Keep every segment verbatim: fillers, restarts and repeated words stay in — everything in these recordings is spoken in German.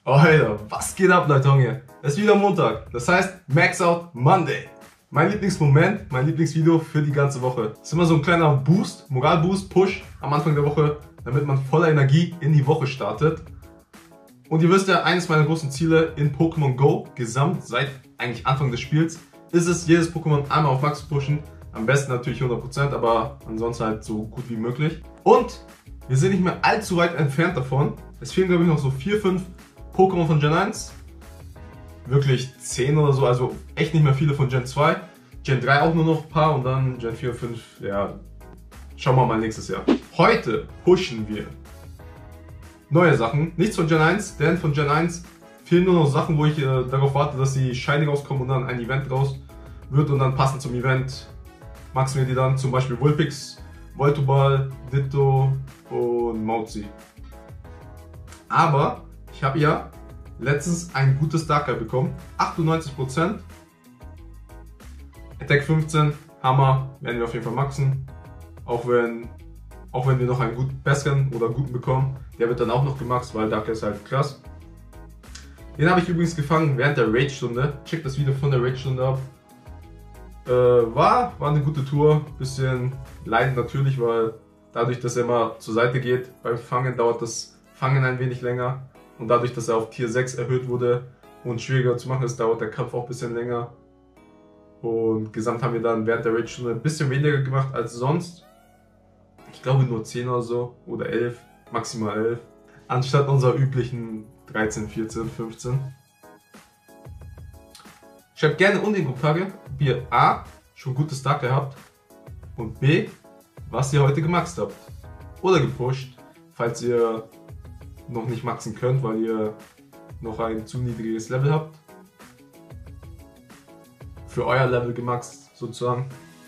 Oh, Alter, was geht ab, Leute? Hier? Es ist wieder Montag, das heißt Max Out Monday. Mein Lieblingsmoment, mein Lieblingsvideo für die ganze Woche. Das ist immer so ein kleiner Boost, Moralboost, Push am Anfang der Woche, damit man voller Energie in die Woche startet. Und ihr wisst ja, eines meiner großen Ziele in Pokémon Go, gesamt seit eigentlich Anfang des Spiels, ist es, jedes Pokémon einmal auf Max zu pushen. Am besten natürlich hundert Prozent, aber ansonsten halt so gut wie möglich. Und wir sind nicht mehr allzu weit entfernt davon. Es fehlen, glaube ich, noch so vier, fünf Pokémon von Gen eins. Wirklich zehn oder so, also echt nicht mehr viele von Gen zwei. Gen drei auch nur noch ein paar und dann Gen vier, fünf, ja, schauen wir mal nächstes Jahr. Heute pushen wir neue Sachen, nichts von Gen eins, denn von Gen eins fehlen nur noch Sachen, wo ich äh, darauf warte, dass die Shiny rauskommen und dann ein Event raus wird und dann passend zum Event maxen wir die dann, zum Beispiel Vulpix, Voltoball, Ditto und Mauzi. Aber ich habe ja letztens ein gutes Darkrai bekommen, achtundneunzig Prozent, Attack fünfzehn, Hammer, werden wir auf jeden Fall maxen, auch wenn, auch wenn wir noch einen guten besseren oder guten bekommen, der wird dann auch noch gemaxt, weil Darkrai ist halt krass. Den habe ich übrigens gefangen während der Raid-Stunde, checkt das Video von der Raid-Stunde ab. Äh, war, war eine gute Tour, bisschen leidend natürlich, weil dadurch, dass er immer zur Seite geht beim Fangen, dauert das Fangen ein wenig länger. Und dadurch, dass er auf Tier sechs erhöht wurde und schwieriger zu machen ist, dauert der Kampf auch ein bisschen länger. Und gesamt haben wir dann während der Raid-Stunde ein bisschen weniger gemacht als sonst. Ich glaube nur zehn oder so oder elf, maximal elf. Anstatt unserer üblichen dreizehn, vierzehn, fünfzehn. Schreibt gerne unten in die Kommentare, ob ihr A, schon gutes Darkrai habt und B, was ihr heute gemaxt habt. Oder gepusht, falls ihr noch nicht maxen könnt, weil ihr noch ein zu niedriges Level habt. Für euer Level gemaxt sozusagen.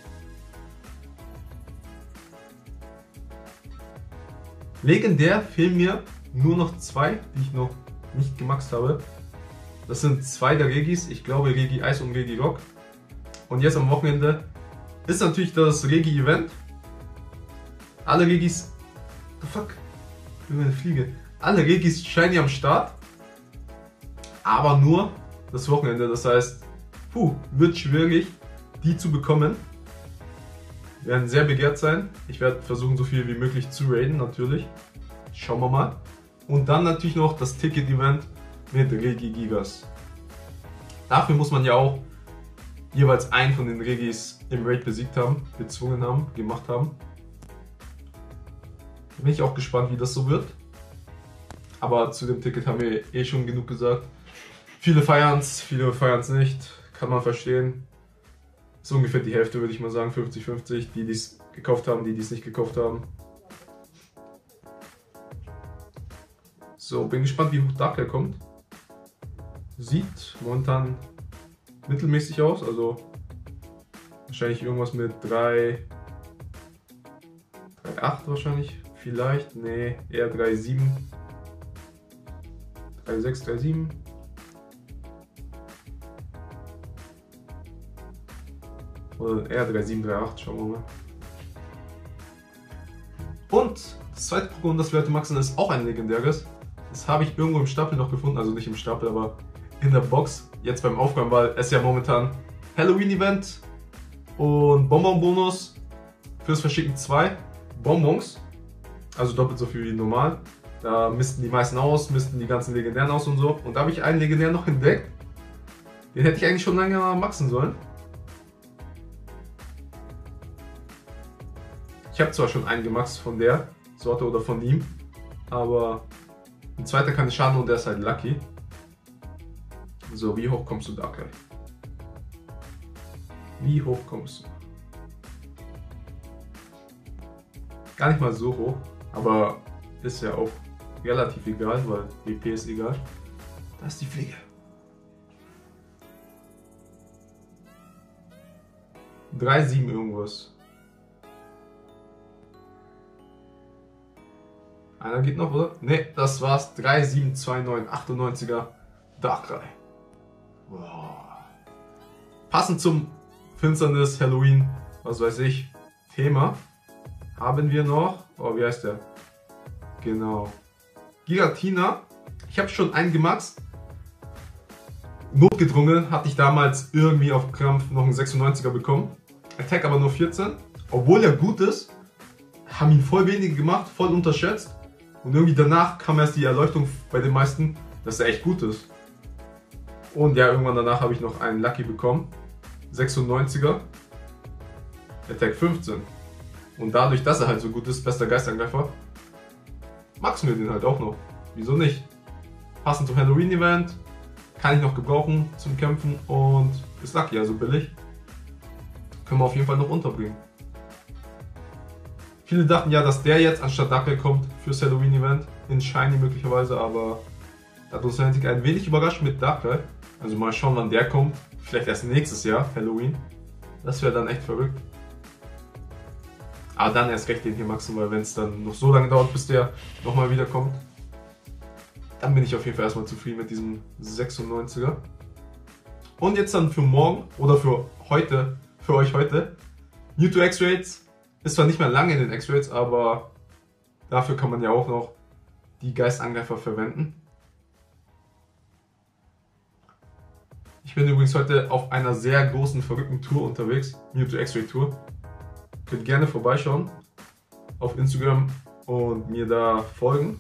Legendär fehlen mir nur noch zwei, die ich noch nicht gemaxt habe. Das sind zwei der Regis, ich glaube Regi Eis und Regi Rock. Und jetzt am Wochenende ist natürlich das Regi Event. Alle Regis, the fuck, ich bin eine Fliege. Alle Regis shiny am Start, aber nur das Wochenende. Das heißt, puh, wird schwierig, die zu bekommen. Werden sehr begehrt sein. Ich werde versuchen, so viel wie möglich zu raiden, natürlich. Schauen wir mal. Und dann natürlich noch das Ticket-Event mit Regi Gigas. Dafür muss man ja auch jeweils einen von den Regis im Raid besiegt haben, bezwungen haben, gemacht haben. Bin ich auch gespannt, wie das so wird. Aber zu dem Ticket haben wir eh schon genug gesagt. Viele feiern es, viele feiern es nicht. Kann man verstehen. So ungefähr die Hälfte, würde ich mal sagen, fünfzig fünfzig. Die, die es gekauft haben, die, die es nicht gekauft haben. So, bin gespannt, wie hoch Darkrai kommt. Sieht momentan mittelmäßig aus, also wahrscheinlich irgendwas mit drei, drei Komma acht wahrscheinlich, vielleicht, nee, eher drei Komma sieben, drei Komma sechs, drei Komma sieben. Oder eher drei Komma sieben, drei Komma acht, schauen wir mal. Und das zweite Pokémon, das wir heute maxen, ist auch ein legendäres. Das habe ich irgendwo im Stapel noch gefunden, also nicht im Stapel, aber in der Box, jetzt beim Aufräumen, weil es ja momentan Halloween-Event und Bonbon-Bonus fürs Verschicken zwei Bonbons, also doppelt so viel wie normal. Da missten die meisten aus, missten die ganzen Legendären aus und so. Und da habe ich einen Legendär noch entdeckt. Den hätte ich eigentlich schon länger maxen sollen. Ich habe zwar schon einen gemaxt von der Sorte oder von ihm, aber ein zweiter kann nicht schaden und der ist halt lucky. So, wie hoch kommst du, Darkrai? Wie hoch kommst du? Gar nicht mal so hoch, aber ist ja auch relativ egal, weil W P ist egal. Da ist die Fliege. drei Komma sieben irgendwas. Einer geht noch, oder? Ne, das war's. drei Komma sieben zwei neun, achtundneunziger Darkrai. Wow. Passend zum Finsternis, Halloween, was weiß ich, Thema, haben wir noch, oh, wie heißt der? Genau. Giratina Ich habe schon einen gemaxt. Notgedrungen hatte ich damals irgendwie auf Krampf noch einen sechsundneunziger bekommen. Attack aber nur vierzehn. Obwohl er gut ist, haben ihn voll wenige gemacht, voll unterschätzt. Und irgendwie danach kam erst die Erleuchtung bei den meisten, dass er echt gut ist. Und ja, irgendwann danach habe ich noch einen Lucky bekommen. sechsundneunziger. Attack fünfzehn. Und dadurch, dass er halt so gut ist, bester Geistangreifer, maxen wir den halt auch noch. Wieso nicht? Passend zum Halloween-Event. Kann ich noch gebrauchen zum Kämpfen und ist Lucky, also billig. Können wir auf jeden Fall noch unterbringen. Viele dachten ja, dass der jetzt anstatt Darkrai kommt fürs Halloween-Event. In Shiny möglicherweise, aber hat uns Niantic ein wenig überrascht mit Darkrai. Also mal schauen, wann der kommt. Vielleicht erst nächstes Jahr, Halloween. Das wäre dann echt verrückt. Aber dann erst recht den hier maxen, weil wenn es dann noch so lange dauert, bis der nochmal wiederkommt, dann bin ich auf jeden Fall erstmal zufrieden mit diesem sechsundneunziger. Und jetzt dann für morgen oder für heute, für euch heute, Mewtwo X-Rates. Ist zwar nicht mehr lange in den X-Rates, aber dafür kann man ja auch noch die Geistangreifer verwenden. Ich bin übrigens heute auf einer sehr großen, verrückten Tour unterwegs, Mewtwo X-Ray Tour. Könnt gerne vorbeischauen auf Instagram und mir da folgen.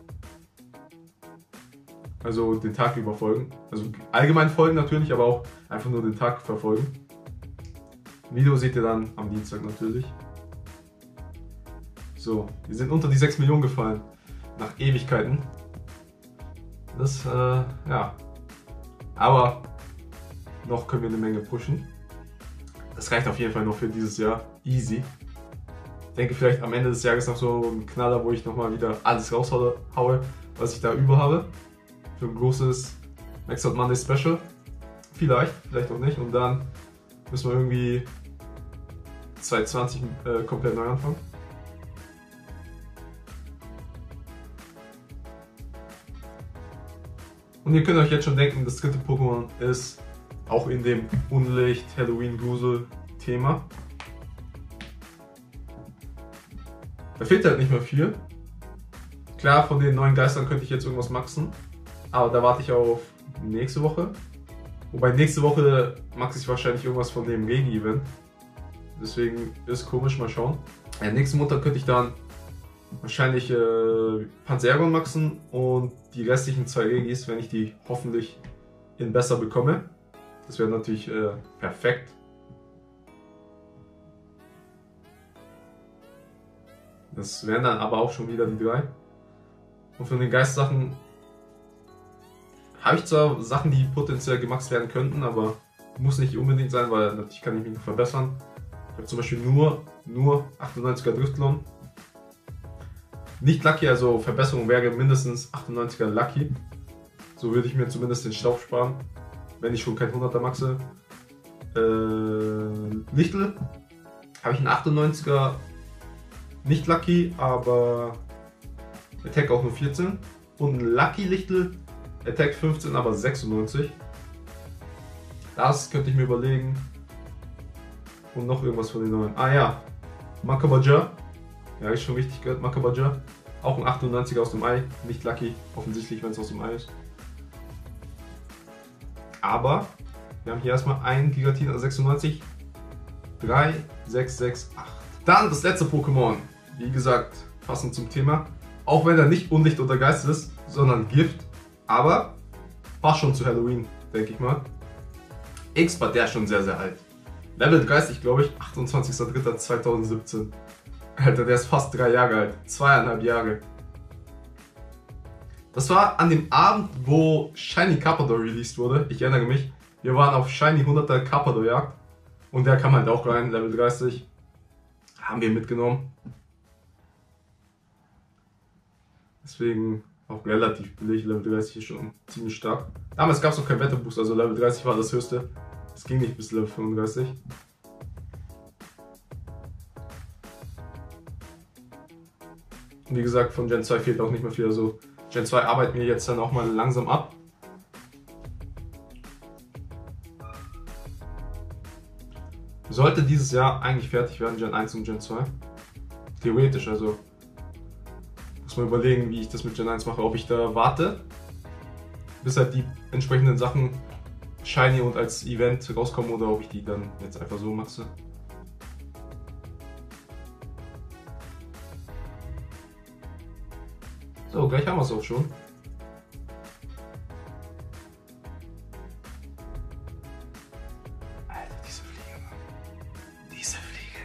Also den Tag über folgen. Also allgemein folgen natürlich, aber auch einfach nur den Tag verfolgen. Video seht ihr dann am Dienstag natürlich. So, wir sind unter die sechs Millionen gefallen. Nach Ewigkeiten. Das, äh, ja. Aber noch können wir eine Menge pushen. Das reicht auf jeden Fall noch für dieses Jahr. Easy. Ich denke vielleicht am Ende des Jahres noch so ein Knaller, wo ich nochmal wieder alles raushaue, was ich da über habe. Für ein großes Max Out Monday Special. Vielleicht, vielleicht auch nicht. Und dann müssen wir irgendwie zwanzig zwanzig äh, komplett neu anfangen. Und ihr könnt euch jetzt schon denken, das dritte Pokémon ist auch in dem Unlicht, Halloween, Grusel Thema. Da fehlt halt nicht mehr viel. Klar, von den neuen Geistern könnte ich jetzt irgendwas maxen. Aber da warte ich auf nächste Woche. Wobei nächste Woche maxe ich wahrscheinlich irgendwas von dem Regi-Event. Deswegen ist komisch, mal schauen. Ja, nächsten Montag könnte ich dann wahrscheinlich äh, Panzergon maxen und die restlichen zwei Regis, wenn ich die hoffentlich in besser bekomme. Das wäre natürlich äh, perfekt. Das wären dann aber auch schon wieder die drei. Und von den Geistsachen habe ich zwar Sachen, die potenziell gemaxt werden könnten, aber muss nicht unbedingt sein, weil natürlich kann ich mich noch verbessern. Ich habe zum Beispiel nur, nur achtundneunziger Driftlon. Nicht Lucky, also Verbesserung wäre mindestens achtundneunziger Lucky. So würde ich mir zumindest den Staub sparen, wenn ich schon kein hunderter maxe. Äh, Lichtel habe ich einen achtundneunziger nicht Lucky, aber Attack auch nur vierzehn. Und ein Lucky Lichtel, Attack fünfzehn, aber sechsundneunzig. Das könnte ich mir überlegen. Und noch irgendwas von den neuen. Ah ja, Makabaja. Ja, ist schon richtig gehört. Makabaja. Auch ein achtundneunziger aus dem Ei. Nicht Lucky, offensichtlich, wenn es aus dem Ei ist. Aber wir haben hier erstmal einen Gigatin sechsundneunzig. drei, sechs, sechs, acht. Dann das letzte Pokémon. Wie gesagt, passend zum Thema. Auch wenn er nicht Unlicht oder Geist ist, sondern Gift. Aber passt schon zu Halloween, denke ich mal. X-Bart, der ist schon sehr, sehr alt. Level dreißig, glaube ich, achtundzwanzigster dritter zweitausendsiebzehn. Alter, der ist fast drei Jahre alt. Zweieinhalb Jahre. Das war an dem Abend, wo Shiny Carpador released wurde. Ich erinnere mich. Wir waren auf Shiny hunderter Carpador Jagd. Und der kam halt auch rein, Level dreißig. Haben wir mitgenommen. Deswegen auch relativ billig. Level dreißig ist schon ziemlich stark. Damals gab es noch kein Wetterboost, also Level dreißig war das höchste. Es ging nicht bis Level fünfunddreißig. Und wie gesagt, von Gen zwei fehlt auch nicht mehr viel. Also Gen zwei arbeiten wir jetzt dann auch mal langsam ab. Sollte dieses Jahr eigentlich fertig werden, Gen eins und Gen zwei. Theoretisch, also muss man überlegen, wie ich das mit Gen eins mache. Ob ich da warte bis halt die entsprechenden Sachen shiny und als Event rauskommen oder ob ich die dann jetzt einfach so mache. So, gleich haben wir es auch schon. Alter, diese Fliege, Mann. Diese Fliege.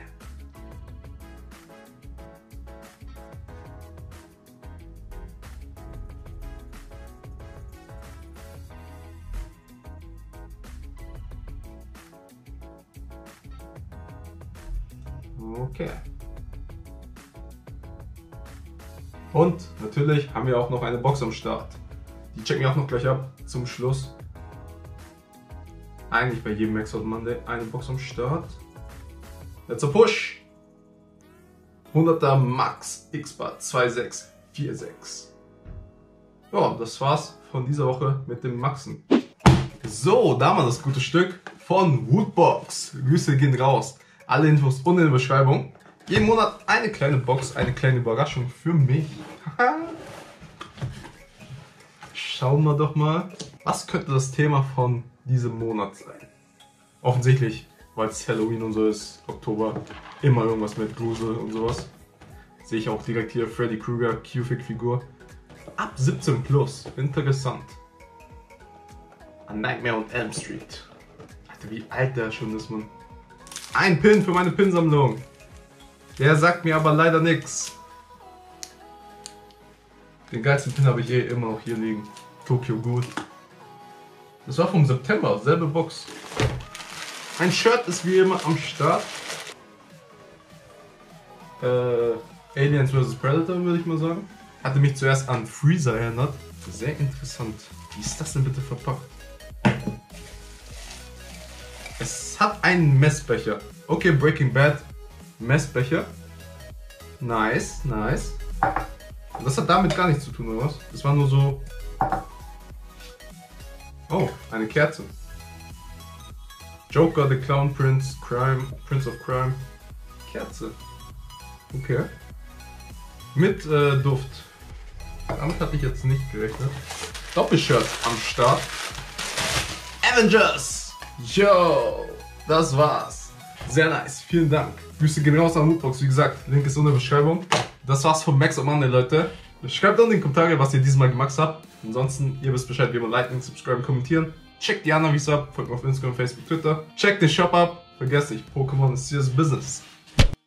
Okay. Und natürlich haben wir auch noch eine Box am Start. Die checken wir auch noch gleich ab zum Schluss. Eigentlich bei jedem Max Out Monday eine Box am Start. Let's a push! hunderter Max X-Bar zwei sechs vier sechs. Ja, das war's von dieser Woche mit dem Maxen. So, da mal das gute Stück von Woodbox. Grüße gehen raus. Alle Infos unten in der Beschreibung. Jeden Monat eine kleine Box, eine kleine Überraschung für mich. Schauen wir doch mal, was könnte das Thema von diesem Monat sein? Offensichtlich, weil es Halloween und so ist, Oktober, immer irgendwas mit Grusel und sowas. Sehe ich auch direkt hier Freddy Krueger Q-Fic-Figur. Ab siebzehn plus, interessant. A Nightmare on Elm Street. Alter, wie alt der schon ist, man. Ein Pin für meine Pinsammlung. Der sagt mir aber leider nichts. Den geilsten Pin habe ich eh immer noch hier liegen. Tokyo Ghoul. Das war vom September, selbe Box. Ein Shirt ist wie immer am Start. Äh, Aliens versus. Predator würde ich mal sagen. Hatte mich zuerst an Freezer erinnert. Sehr interessant. Wie ist das denn bitte verpackt? Es hat einen Messbecher. Okay, Breaking Bad. Messbecher. Nice, nice. Das hat damit gar nichts zu tun, oder was? Das war nur so... Oh, eine Kerze. Joker, The Clown Prince, Crime, Prince of Crime. Kerze. Okay. Mit äh, Duft. Damit hatte ich jetzt nicht gerechnet. Doppelshirt am Start. Avengers! Yo! Das war's. Sehr nice, vielen Dank. Grüße gehen raus an Woodbox, wie gesagt, Link ist in der Beschreibung. Das war's von Max Out Monday, Leute. Schreibt unten in die Kommentare, was ihr diesmal gemacht habt. Ansonsten, ihr wisst Bescheid, wie man liken, subscriben, kommentieren. Checkt die anderen Videos ab, folgt mir auf Instagram, Facebook, Twitter. Checkt den Shop ab. Vergesst nicht, Pokémon ist serious business.